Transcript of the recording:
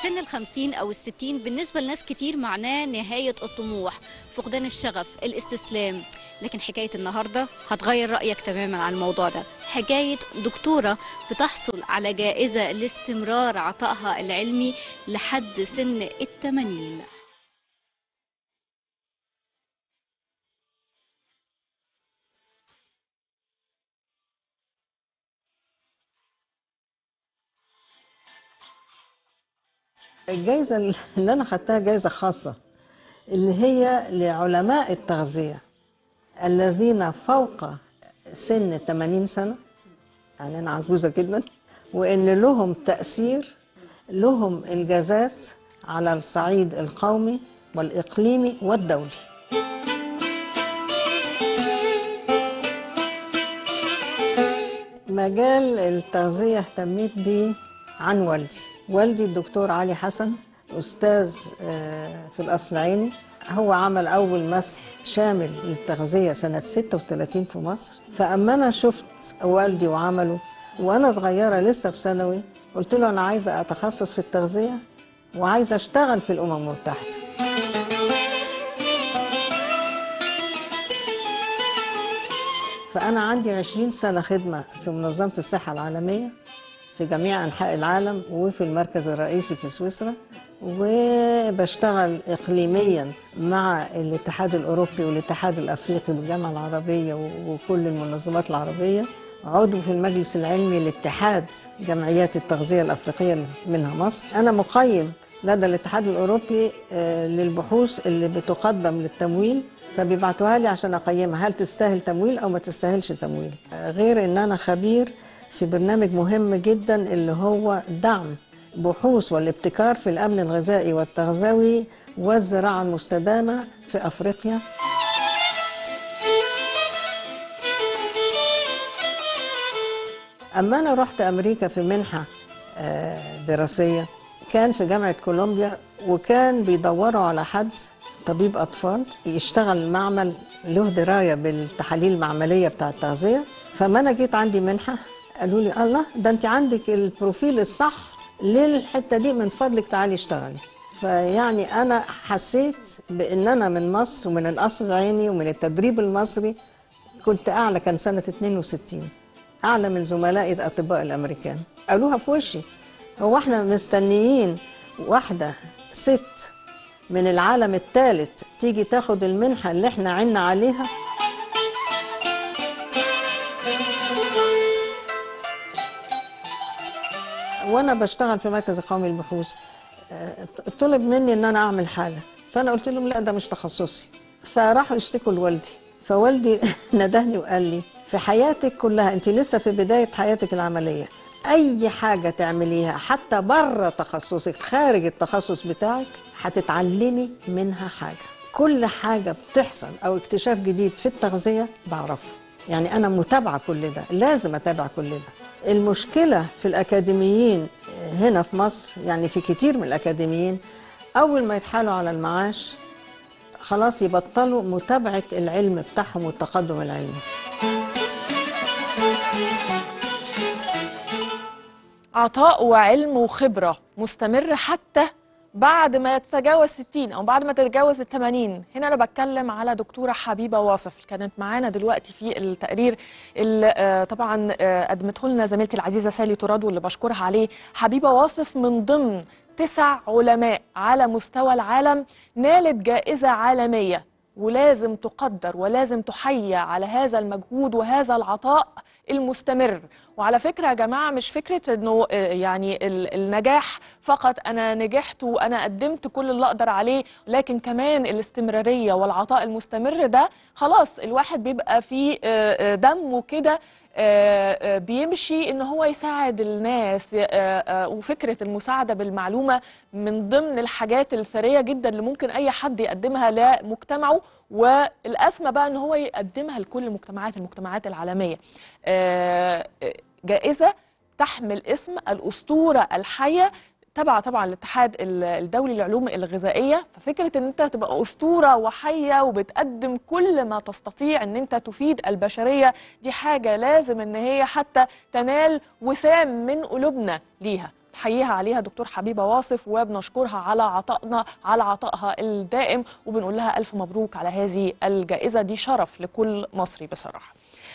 سن ال50 أو ال60 بالنسبة لناس كتير معناه نهاية الطموح، فقدان الشغف، الاستسلام. لكن حكاية النهاردة هتغير رأيك تماما عن الموضوع ده. حكاية دكتورة بتحصل على جائزة لاستمرار عطائها العلمي لحد سن ال80. الجائزة اللي أنا خدتها جائزة خاصة، اللي هي لعلماء التغذية الذين فوق سن 80 سنة، يعني أنا عجوزة جدا، وإن لهم تأثير، لهم إنجازات على الصعيد القومي والإقليمي والدولي. مجال التغذية اهتميت بيه عن والدي الدكتور علي حسن، أستاذ في القصر العيني. هو عمل أول مسح شامل للتغذية سنة 36 في مصر. فأما أنا شفت والدي وعمله وأنا صغيرة لسه في ثانوي، قلت له أنا عايزة أتخصص في التغذية وعايزة أشتغل في الأمم المتحدة. فأنا عندي 20 سنة خدمة في منظمة الصحة العالمية في جميع أنحاء العالم وفي المركز الرئيسي في سويسرا، وبشتغل إقليميا مع الاتحاد الأوروبي والاتحاد الأفريقي والجامعة العربية وكل المنظمات العربية. عضو في المجلس العلمي لاتحاد جمعيات التغذية الأفريقية منها مصر. أنا مقيم لدى الاتحاد الأوروبي للبحوث اللي بتقدم للتمويل، فبيبعتوها لي عشان أقيمها هل تستاهل تمويل أو ما تستاهلش تمويل. غير إن أنا خبير في برنامج مهم جدا اللي هو دعم بحوث والابتكار في الأمن الغذائي والتغذوي والزراعة المستدامة في أفريقيا. أما أنا رحت أمريكا في منحة دراسية، كان في جامعة كولومبيا، وكان بيدوروا على حد طبيب أطفال يشتغل معمل له دراية بالتحاليل المعملية بتاع التغذية. فما أنا جيت عندي منحة، قالوا لي الله ده أنت عندك البروفيل الصح للحتة دي، من فضلك تعالي اشتغلي. فيعني أنا حسيت بأن أنا من مصر ومن القصر العيني ومن التدريب المصري كنت أعلى. كان سنة 62 أعلى من زملائي الأطباء الأمريكان. قالوها في وشي، هو احنا مستنيين واحدة ست من العالم الثالث تيجي تاخد المنحة اللي احنا عنا عليها؟ وانا بشتغل في مركز القومي للبحوث طلب مني ان انا اعمل حاجة، فانا قلت لهم لا ده مش تخصصي. فراحوا يشتكوا لوالدي، فوالدي ندهني وقال لي في حياتك كلها انت لسه في بداية حياتك العملية، اي حاجة تعمليها حتى بره تخصصك خارج التخصص بتاعك هتتعلمي منها حاجة. كل حاجة بتحصل او اكتشاف جديد في التغذية بعرفه، يعني انا متابعة كل ده، لازم اتابع كل ده. المشكلة في الاكاديميين هنا في مصر، يعني في كتير من الاكاديميين اول ما يتحالوا على المعاش خلاص يبطلوا متابعة العلم بتاعهم والتقدم العلمي. عطاء وعلم وخبرة مستمر حتى بعد ما تتجاوز 60 أو بعد ما تتجاوز 80. هنا أنا بتكلم على دكتورة حبيبة واصف، كانت معانا دلوقتي في التقرير اللي طبعا قدمته لنا زميلتي العزيزة سالي تراد واللي بشكرها عليه. حبيبة واصف من ضمن 9 علماء على مستوى العالم نالت جائزة عالمية، ولازم تقدر ولازم تحيى على هذا المجهود وهذا العطاء المستمر. وعلى فكرة يا جماعة مش فكرة انه يعني النجاح فقط، انا نجحت وانا قدمت كل اللي اقدر عليه، لكن كمان الاستمرارية والعطاء المستمر ده خلاص الواحد بيبقى فيه دمه كده بيمشي ان هو يساعد الناس. وفكرة المساعدة بالمعلومة من ضمن الحاجات الثرية جدا اللي ممكن اي حد يقدمها لمجتمعه، والأسمى بقى ان هو يقدمها لكل المجتمعات العالمية. جائزة تحمل اسم الأسطورة الحية تبع طبعا الاتحاد الدولي للعلوم الغذائية. ففكرة ان انت تبقى أسطورة وحية وبتقدم كل ما تستطيع ان انت تفيد البشرية، دي حاجة لازم ان هي حتى تنال وسام من قلوبنا ليها. بنحييها عليها دكتور حبيبة واصف، وبنشكرها على عطائها الدائم، وبنقول لها ألف مبروك على هذه الجائزة، دي شرف لكل مصري بصراحة.